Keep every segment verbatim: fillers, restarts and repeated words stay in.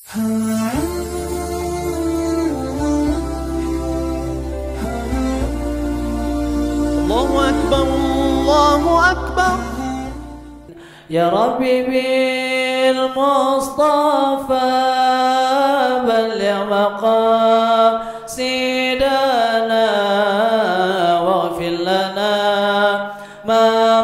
Allahu Akbar, Allahu Akbar. Ya Rabbi bil Mustafa balligh maqasidana waghfir lana ma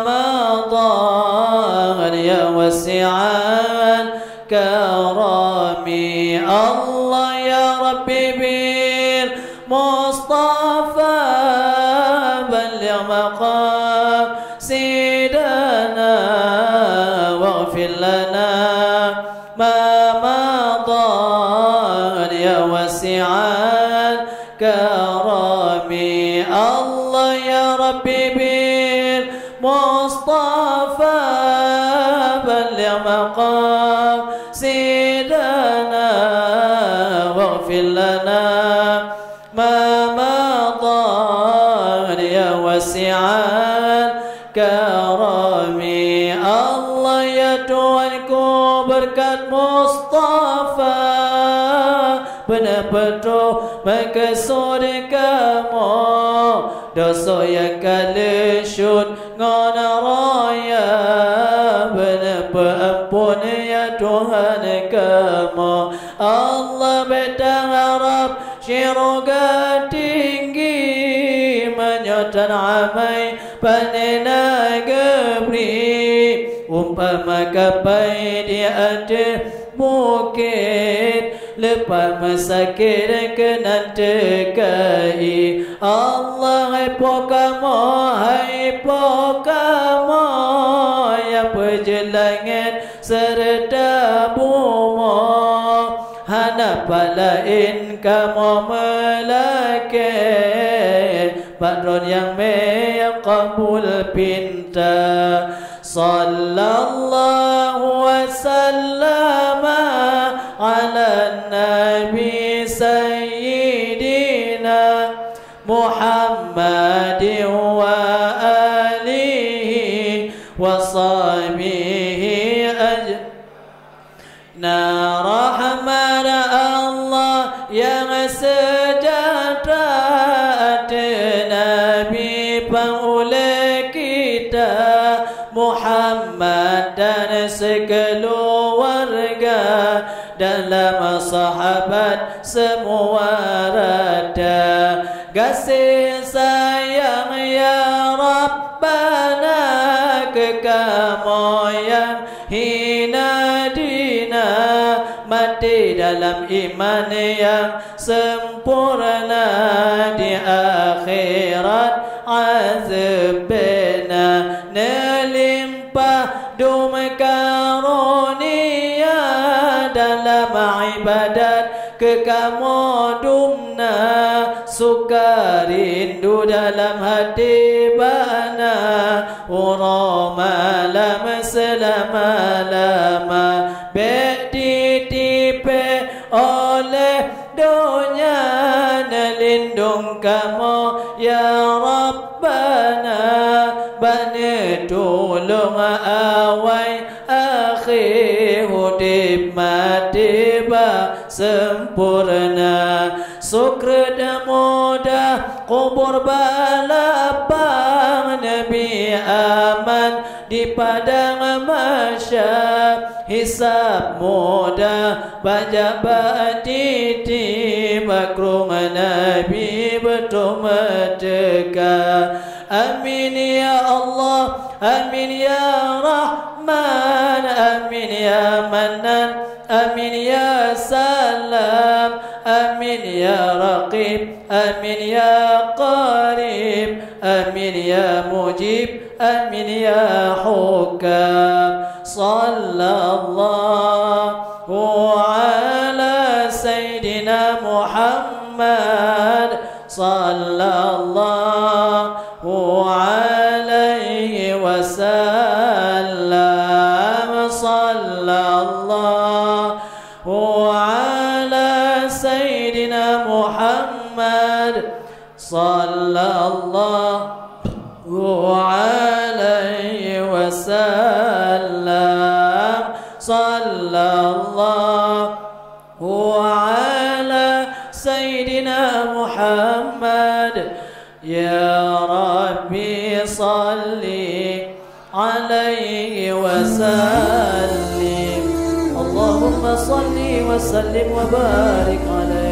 madha ya wasi'an karami. Allah ya Rabbi bil Mustafa balligh maqasidana waghfir lana ma madha ya wasi'an karami. Allah ya Rabbi bil Mustafa balligh maqasidana waghfir lana ma madha ya wasi'an karami. Allah ya Tuhanku berkat Mustafa benar-benar maksud kamu dosa yang kalesyut ngana raya benar-benar ampun ya Tuhan kamu. Allah betang harap syurga tinggi menyotan amai panena gebri umpama kapai di atas bukit lepas masakit kena tekai. Allah hai pokamu hai pokamu yang perjelangit serta bumi hanapan lain kamu melakit badrun yang meyakabul pinta. Sallallahu wasallama ala nabi sayyidina Muhammadin wa alihi wa sahbihi ajma'in. Rahmat Allah yang sejahtera Nabi paula kita Muhammad dan sekeluarga dalam sahabat semua rada. Kasih sayang ya Rabbana ke kamu yang hina dina mati dalam iman yang sempurna di akhirat azabna nelimpah dum karunia dalam ibadat ke kamu dumna suka rindu dalam hati bana urama lam selama-lama be ditipe oleh dunia nelindung kamu ya Rabbana bani tolong awai akhir hudib mati ba sempurna syukur dan mudah kubur balapang Nabi aman di padang mahsyar hisab mudah banyak batiti makrung Nabi betul merdeka. Amin ya Allah, amin ya Rahman, amin ya Mannan, amin ya Salam, amin ya Raqib, amin ya Qarib, amin ya Mujib, amin ya Hukam. Sallallahu ala Sayyidina Muhammad sallallahu alaihi wasallam. Sallallahu ala Sayyidina Muhammad sallallahu alaihi wasallam. Sallallahu وعلى سيدنا محمد يا ربي صل عليه وسلم اللهم صل وسلم وبارك عليه